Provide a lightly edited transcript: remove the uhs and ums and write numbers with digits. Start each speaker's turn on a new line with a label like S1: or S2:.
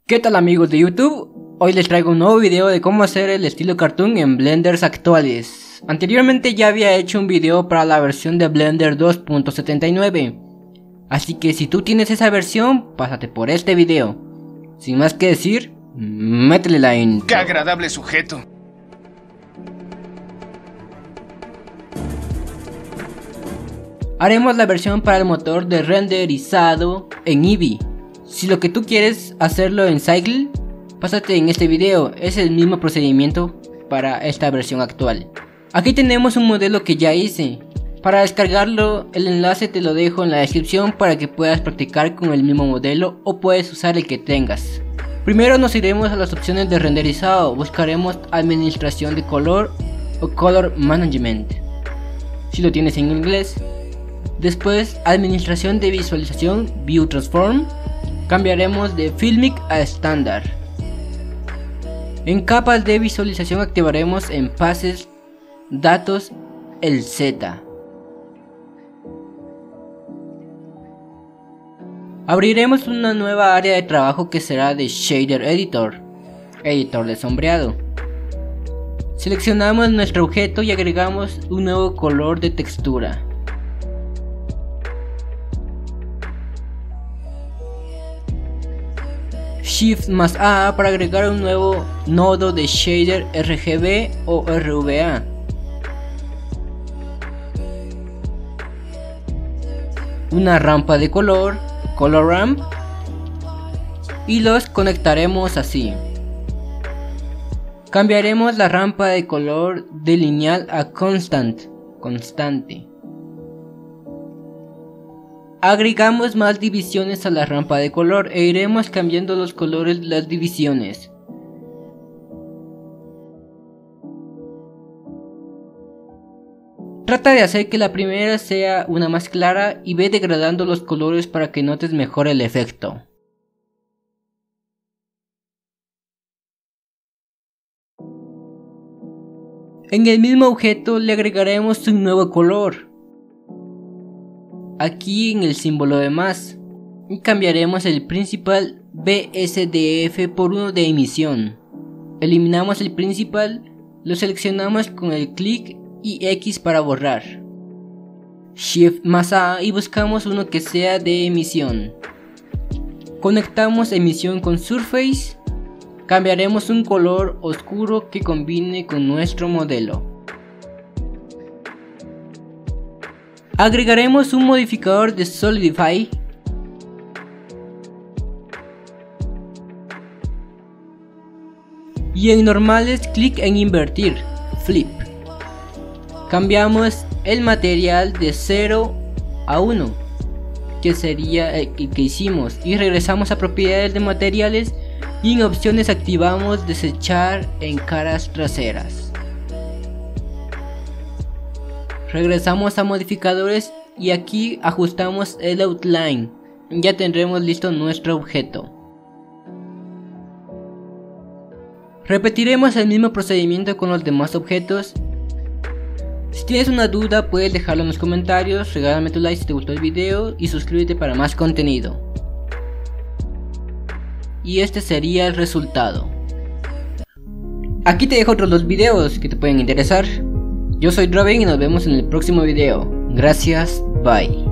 S1: ¿Qué tal amigos de YouTube? Hoy les traigo un nuevo video de cómo hacer el estilo cartoon en blenders actuales. Anteriormente ya había hecho un video para la versión de Blender 2.79, así que si tú tienes esa versión, pásate por este video. Sin más que decir, métele la intro.
S2: ¡Qué agradable sujeto!
S1: Haremos la versión para el motor de renderizado en Eevee. Si lo que tú quieres hacerlo en Cycle, pásate en este video, es el mismo procedimiento para esta versión actual. Aquí tenemos un modelo que ya hice. Para descargarlo, el enlace te lo dejo en la descripción para que puedas practicar con el mismo modelo o puedes usar el que tengas. Primero nos iremos a las opciones de renderizado, buscaremos administración de color o color management, si lo tienes en inglés. Después administración de visualización, view transform, cambiaremos de filmic a estándar. En capas de visualización activaremos en pases, datos, el Z. Abriremos una nueva área de trabajo que será de Shader Editor, editor de sombreado. Seleccionamos nuestro objeto y agregamos un nuevo color de textura. Shift más A para agregar un nuevo nodo de shader RGB o RVA. Una rampa de color, color ramp, y los conectaremos así. Cambiaremos la rampa de color de lineal a constante. Agregamos más divisiones a la rampa de color e iremos cambiando los colores de las divisiones. Trata de hacer que la primera sea una más clara y ve degradando los colores para que notes mejor el efecto. En el mismo objeto le agregaremos un nuevo color, aquí en el símbolo de más, y cambiaremos el principal BSDF por uno de emisión. Eliminamos el principal, lo seleccionamos con el clic y X para borrar. Shift más A y buscamos uno que sea de emisión. Conectamos emisión con Surface, cambiaremos un color oscuro que combine con nuestro modelo. Agregaremos un modificador de Solidify. Y en normales clic en invertir, flip. Cambiamos el material de 0 a 1, que sería el que hicimos, y regresamos a propiedades de materiales y en opciones activamos desechar en caras traseras. Regresamos a modificadores y aquí ajustamos el outline. Ya tendremos listo nuestro objeto. Repetiremos el mismo procedimiento con los demás objetos. Si tienes una duda puedes dejarlo en los comentarios, regálame tu like si te gustó el video y suscríbete para más contenido. Y este sería el resultado. Aquí te dejo otros dos videos que te pueden interesar. Yo soy Robin y nos vemos en el próximo video. Gracias, bye.